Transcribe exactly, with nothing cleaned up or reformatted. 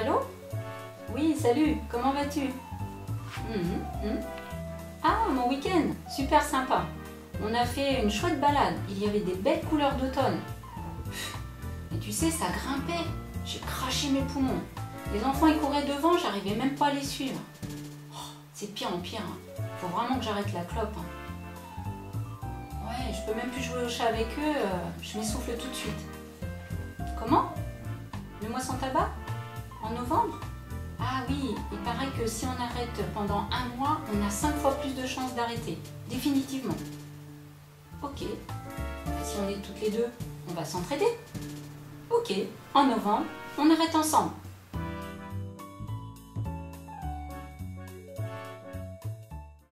Allô? Oui, salut, comment vas-tu? Mhm, mhm. Ah, mon week-end, super sympa. On a fait une chouette balade, il y avait des belles couleurs d'automne. Mais tu sais, ça grimpait, j'ai craché mes poumons. Les enfants ils couraient devant, j'arrivais même pas à les suivre. Oh, c'est de pire en pire, hein. Faut vraiment que j'arrête la clope. Hein. Ouais, je peux même plus jouer au chat avec eux, euh, je m'essouffle tout de suite. Comment? Le mois sans tabac? En novembre? Ah oui, il paraît que si on arrête pendant un mois, on a cinq fois plus de chances d'arrêter, définitivement. Ok, si on est toutes les deux, on va s'entraider. Ok, en novembre, on arrête ensemble.